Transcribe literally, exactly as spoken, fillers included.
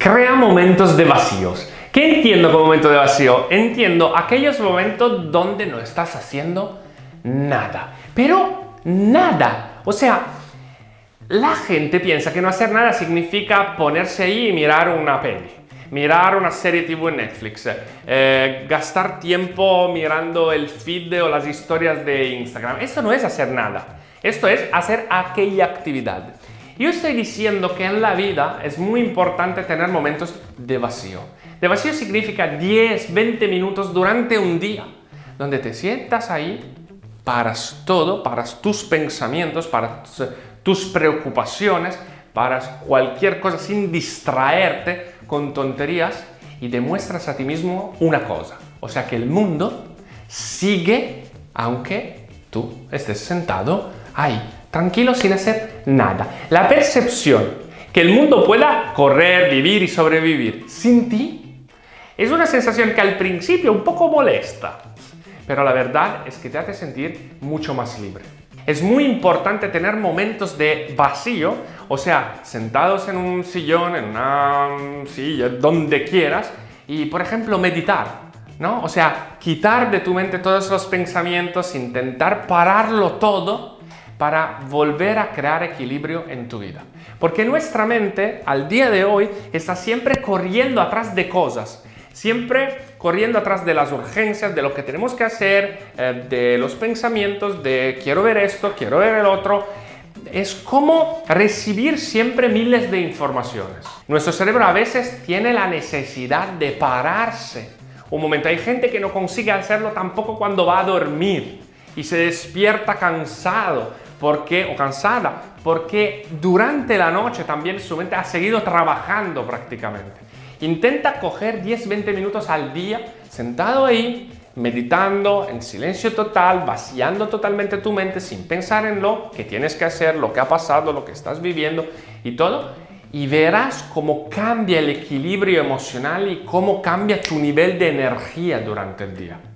Crea momentos de vacíos. ¿Qué entiendo como momento de vacío? Entiendo aquellos momentos donde no estás haciendo nada. Pero nada. O sea, la gente piensa que no hacer nada significa ponerse ahí y mirar una peli, mirar una serie T V en Netflix, eh, gastar tiempo mirando el feed o las historias de Instagram. Esto no es hacer nada. Esto es hacer aquella actividad. Yo estoy diciendo que en la vida es muy importante tener momentos de vacío. De vacío significa diez, veinte minutos durante un día, donde te sientas ahí, paras todo, paras tus pensamientos, paras tus preocupaciones, paras cualquier cosa sin distraerte con tonterías y demuestras a ti mismo una cosa. O sea que el mundo sigue aunque tú estés sentado ahí, tranquilo sin hacer nada. La percepción que el mundo pueda correr, vivir y sobrevivir sin ti es una sensación que al principio un poco molesta, pero la verdad es que te hace sentir mucho más libre. Es muy importante tener momentos de vacío, o sea, sentados en un sillón, en una silla, donde quieras, y por ejemplo meditar, ¿no? O sea, quitar de tu mente todos los pensamientos, intentar pararlo todo para volver a crear equilibrio en tu vida. Porque nuestra mente, al día de hoy, está siempre corriendo atrás de cosas, siempre corriendo atrás de las urgencias, de lo que tenemos que hacer, eh, de los pensamientos, de quiero ver esto, quiero ver el otro. Es como recibir siempre miles de informaciones. Nuestro cerebro a veces tiene la necesidad de pararse un momento. Hay gente que no consigue hacerlo tampoco cuando va a dormir y se despierta cansado porque, o cansada, porque durante la noche también su mente ha seguido trabajando prácticamente. Intenta coger diez, veinte minutos al día sentado ahí, meditando en silencio total, vaciando totalmente tu mente sin pensar en lo que tienes que hacer, lo que ha pasado, lo que estás viviendo y todo. Y verás cómo cambia el equilibrio emocional y cómo cambia tu nivel de energía durante el día.